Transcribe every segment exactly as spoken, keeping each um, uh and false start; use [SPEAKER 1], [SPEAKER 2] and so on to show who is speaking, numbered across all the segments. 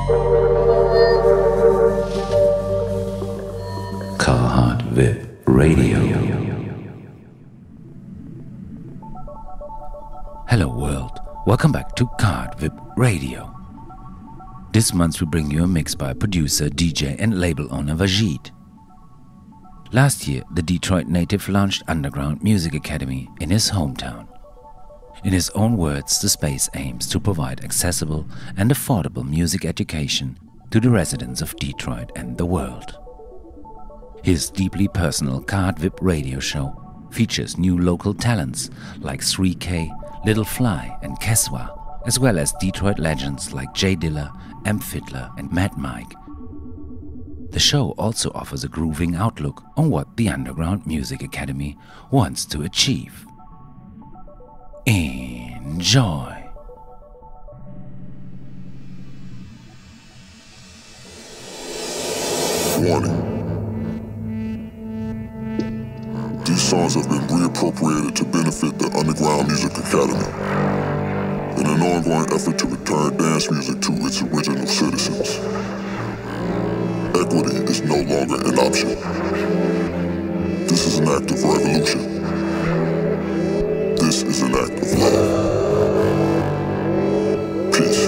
[SPEAKER 1] Carhartt V I P Radio. Hello world, welcome back to Carhartt V I P Radio. This month we bring you a mix by producer, D J and label owner Vajid. Last year, the Detroit native launched Underground Music Academy in his hometown. In his own words, the space aims to provide accessible and affordable music education to the residents of Detroit and the world. His deeply personal Carhartt V I P radio show features new local talents like three K, Little Fly and Keswa, as well as Detroit legends like Jay Dilla, M. Fiddler and Mad Mike. The show also offers a grooving outlook on what the Underground Music Academy wants to achieve. Enjoy!
[SPEAKER 2] Warning. These songs have been reappropriated to benefit the Underground Music Academy in an ongoing effort to return dance music to its original citizens. Equity is no longer an option. This is an act of revolution. This is an act of love. Peace.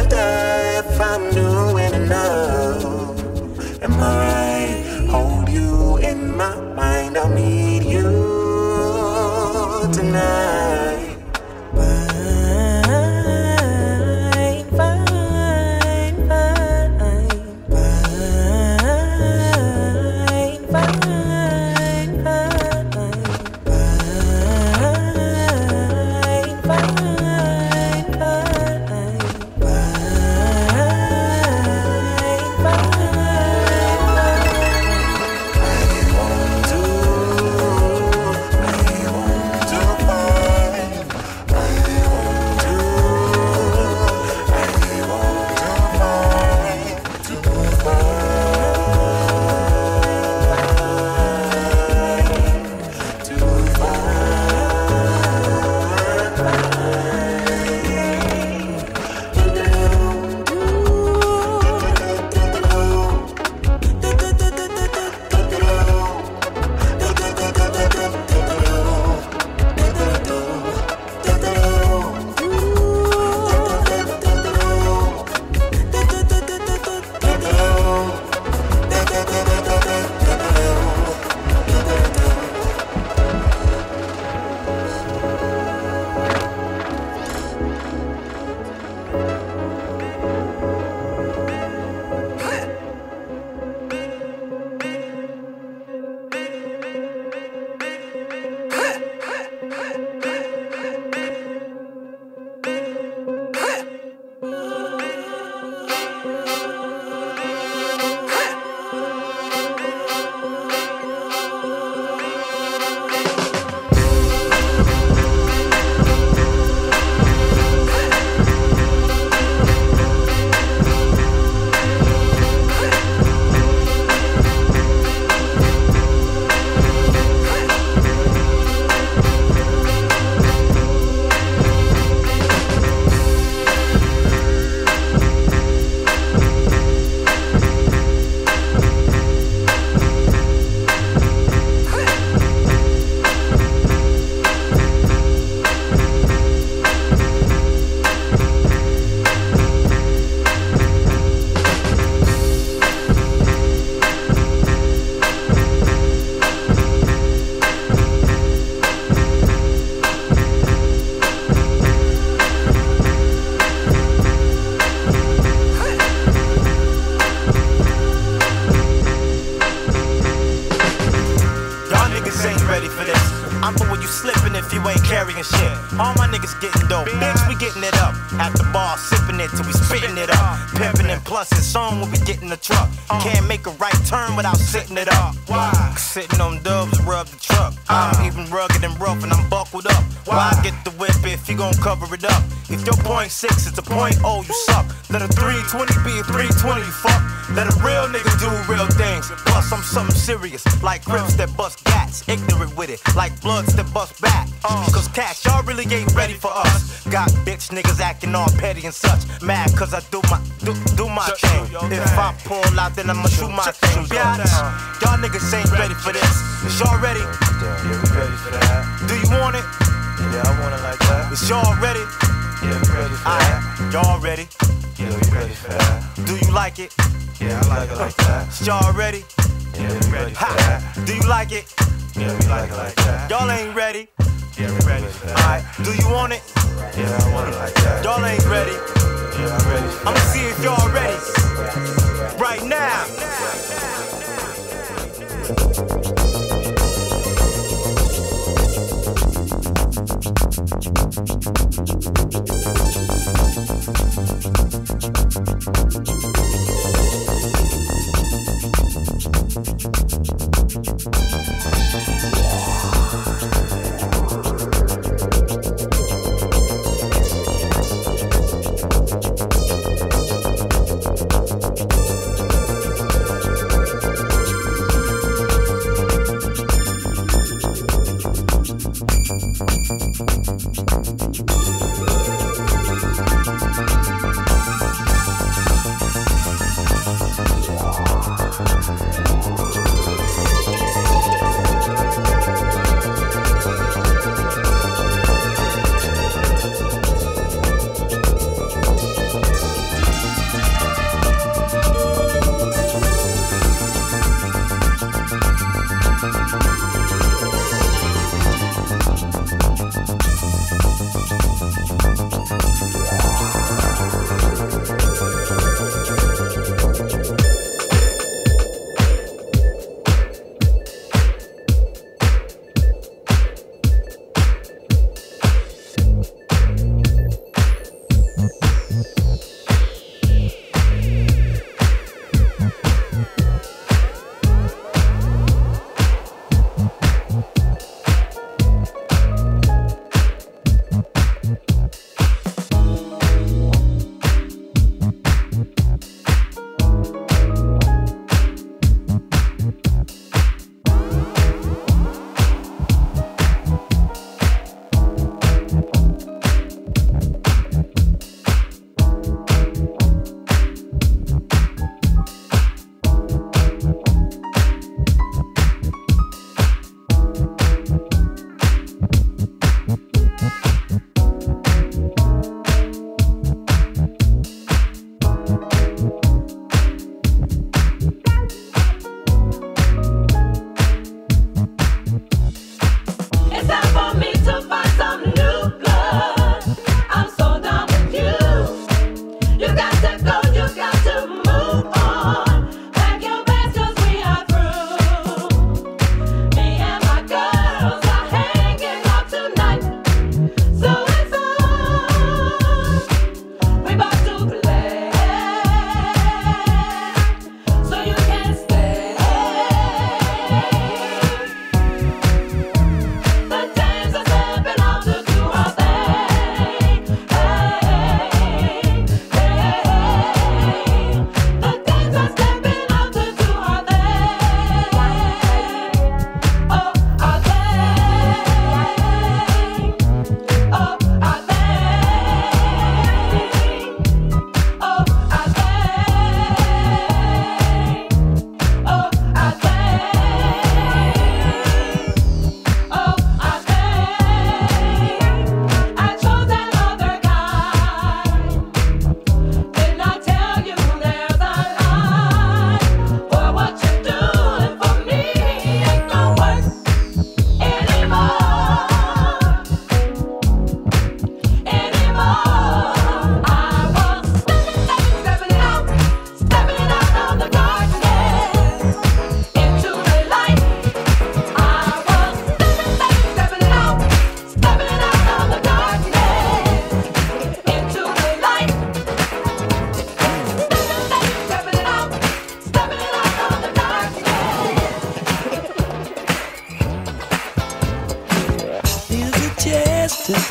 [SPEAKER 3] wonder if I'm doing enough. Am I right? Hold you in my mind, I'll need you tonight.
[SPEAKER 4] Sitting on dubs, rub the truck. I'm even rugged and rough and I'm buckled up. Why get the whip if you gon' cover it up? If your point six is a point oh, you suck. Let a three twenty be a three twenty, you fuck. Let a real nigga do real things. Plus I'm something serious, like Crips that bust gats. Ignorant with it, like Bloods that bust back. Cause cash, y'all really ain't ready for us. Got bitch niggas acting all petty and such. Mad cause I do my, do, do my thing. If I pull out, then I'ma shoot my thing. Biatch, y'all niggas ain't ready for this. Is y'all ready?
[SPEAKER 3] Yeah, we ready for that.
[SPEAKER 4] Do you want it?
[SPEAKER 3] Yeah, I want it like that.
[SPEAKER 4] Is y'all ready?
[SPEAKER 3] Yeah, we ready for that.
[SPEAKER 4] Y'all ready?
[SPEAKER 3] Yeah, we ready for that.
[SPEAKER 4] Do you like it?
[SPEAKER 3] Yeah, I like it like that.
[SPEAKER 4] Is y'all ready?
[SPEAKER 3] Yeah, we ready for that.
[SPEAKER 4] Do you like it?
[SPEAKER 3] Yeah, we like it like that.
[SPEAKER 4] Y'all ain't ready?
[SPEAKER 3] Yeah, we ready for that.
[SPEAKER 4] Alright, do you want it?
[SPEAKER 3] Yeah, I want it like that.
[SPEAKER 4] Y'all ain't ready?
[SPEAKER 3] Yeah, I'm ready for that.
[SPEAKER 4] I'ma see if y'all ready. Right now.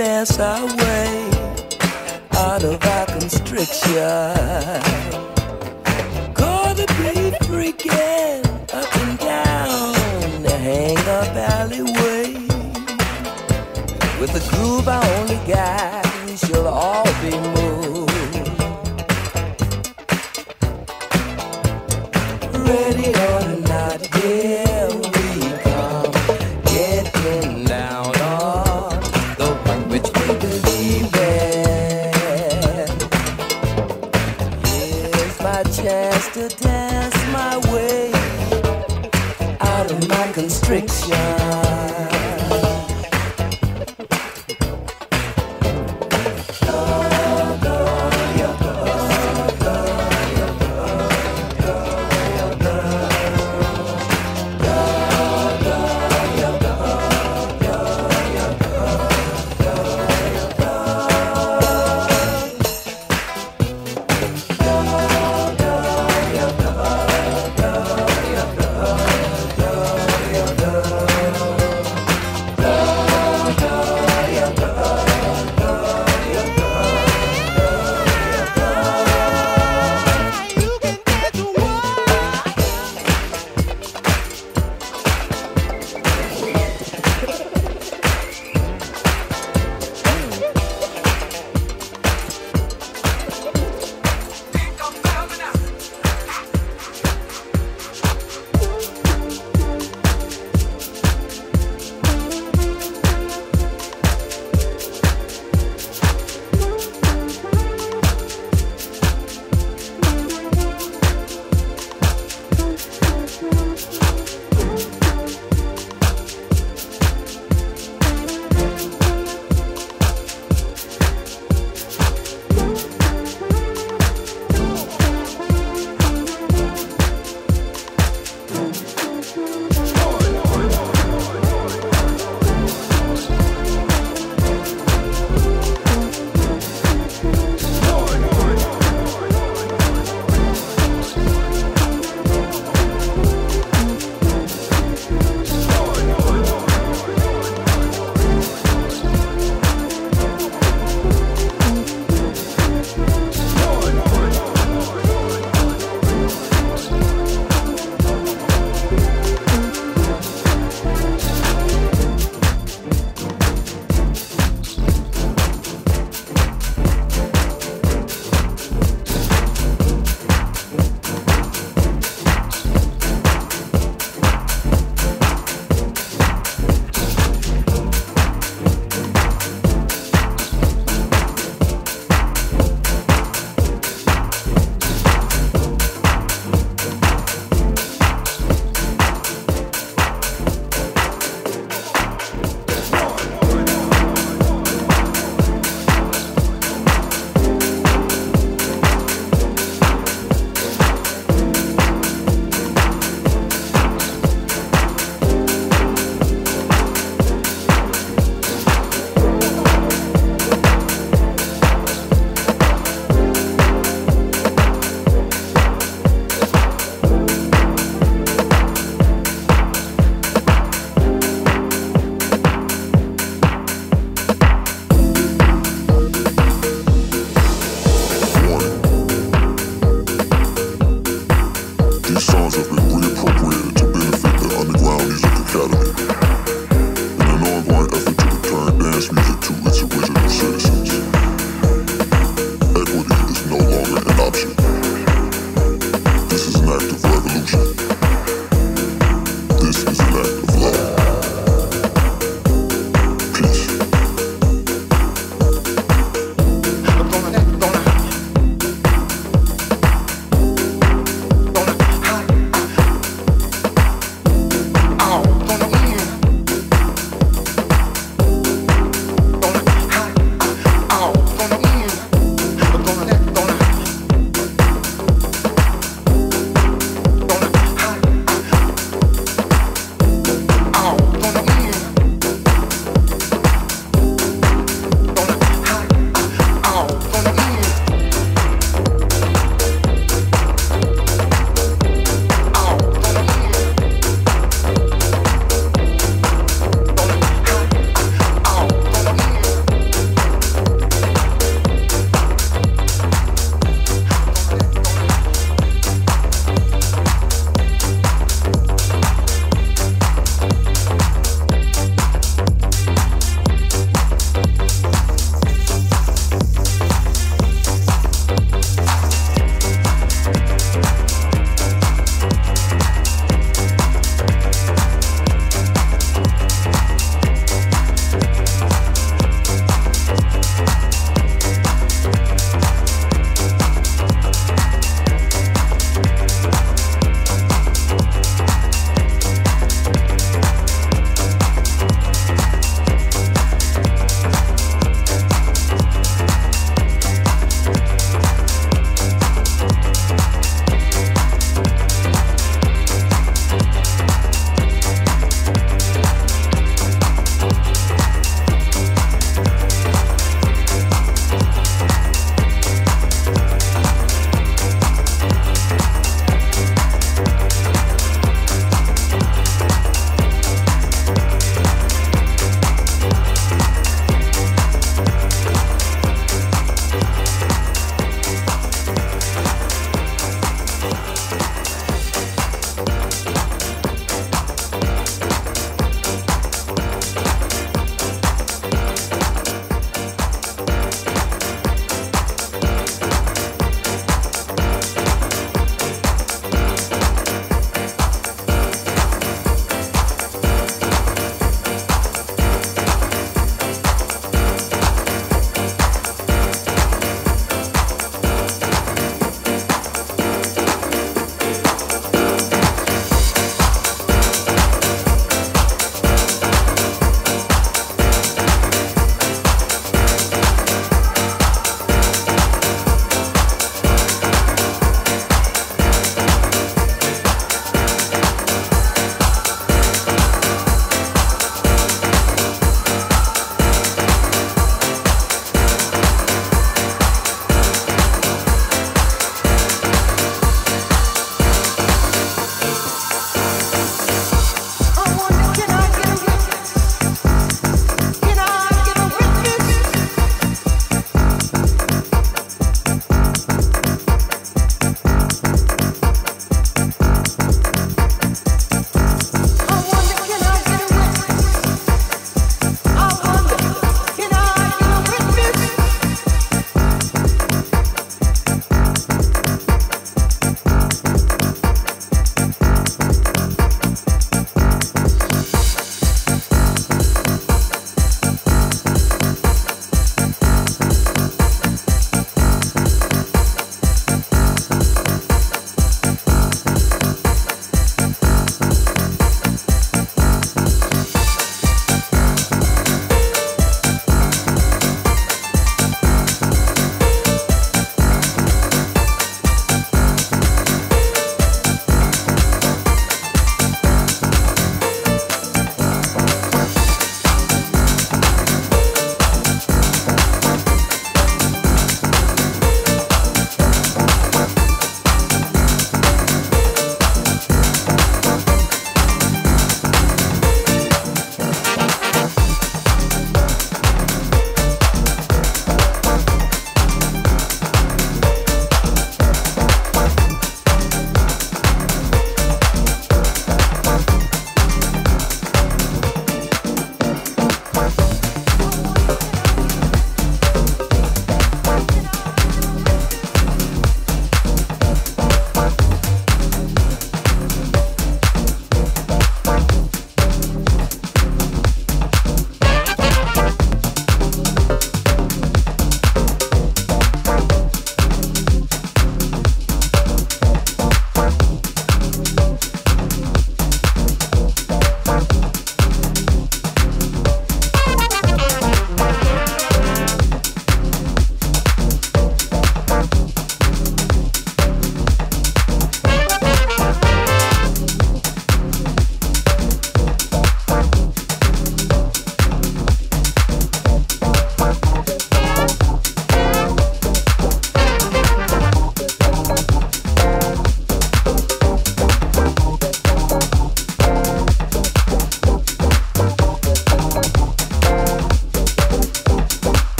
[SPEAKER 5] dance our way out of our constriction. Gonna be freaking up and down the hang-up alleyway. With the groove I only got, we shall all be moved. Ready or not, here we come, getting down on the one which we believe in. Here's my chance to dance my way out of my constriction.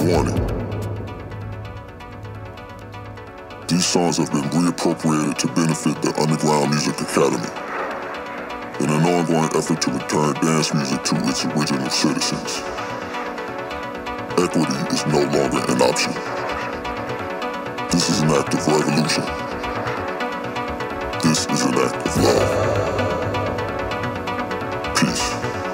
[SPEAKER 2] Warning. These songs have been reappropriated to benefit the Underground Music Academy in an ongoing effort to return dance music to its original citizens. Equity is no longer an option. This is an act of revolution. This is an act of love. Peace.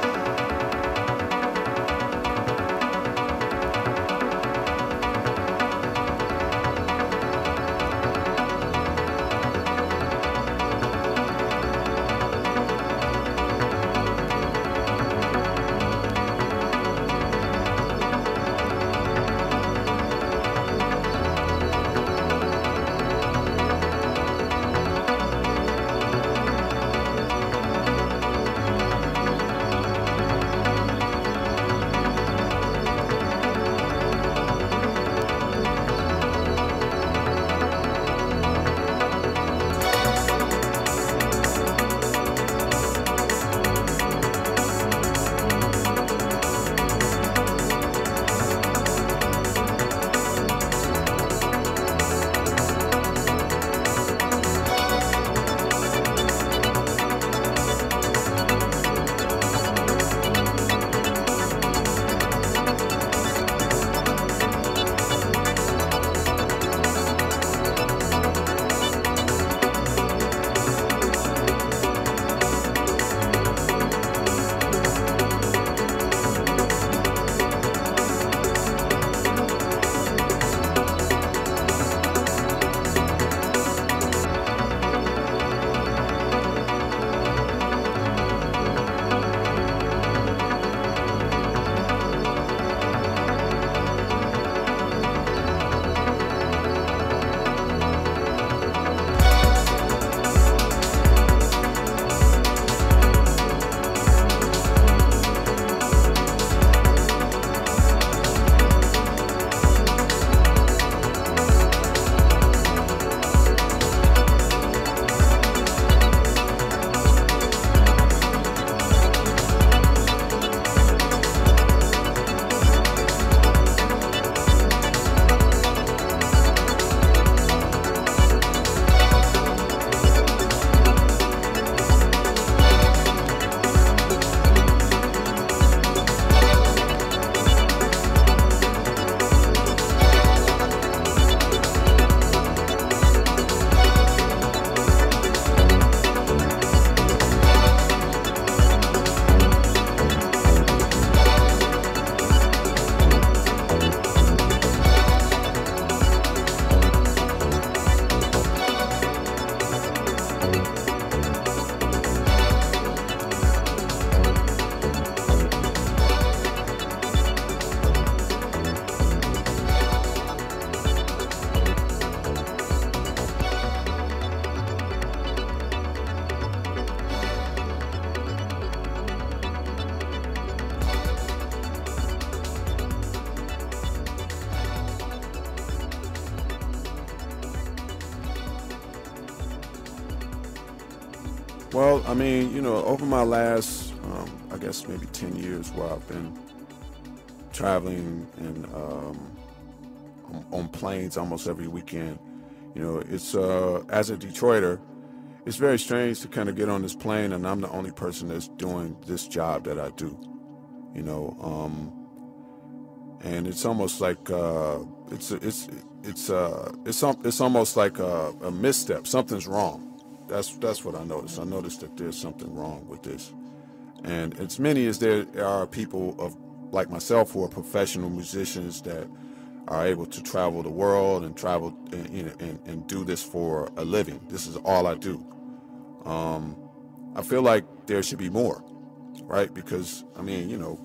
[SPEAKER 6] Well, I mean, you know, over my last, um, I guess maybe ten years where I've been traveling and um, on, on planes almost every weekend, you know, it's, uh, as a Detroiter, it's very strange to kind of get on this plane and I'm the only person that's doing this job that I do, you know, um, and it's almost like, uh, it's, it's, it's, uh, it's, it's almost like a, a misstep. Something's wrong. That's that's what I noticed. I noticed that there's something wrong with this. And as many as there are people of like myself who are professional musicians that are able to travel the world and travel and, you know, and, and do this for a living. This is all I do. Um, I feel like there should be more, right? Because, I mean, you know,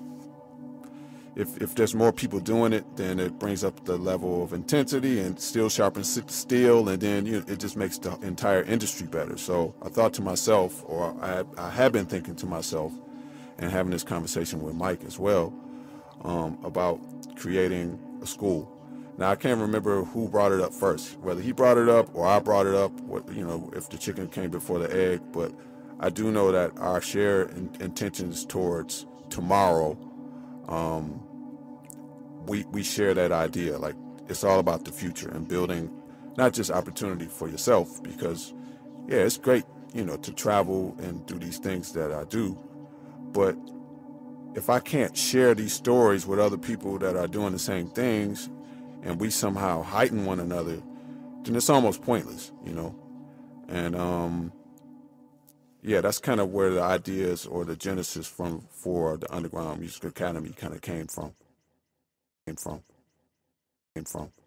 [SPEAKER 6] if if there's more people doing it, then it brings up the level of intensity and steel sharpens steel, and then you know, it just makes the entire industry better. So I thought to myself, or I, I have been thinking to myself, and having this conversation with Mike as well, um, about creating a school. Now, I can't remember who brought it up first, whether he brought it up or I brought it up, what, you know, if the chicken came before the egg, but I do know that our shared in, intentions towards tomorrow um, we, we share that idea. Like, it's all about the future and building not just opportunity for yourself, because, yeah, it's great, you know, to travel and do these things that I do. But if I can't share these stories with other people that are doing the same things and we somehow heighten one another, then it's almost pointless, you know? And, um, yeah, that's kind of where the ideas or the genesis from for the Underground Music Academy kind of came from. Came from. Came from.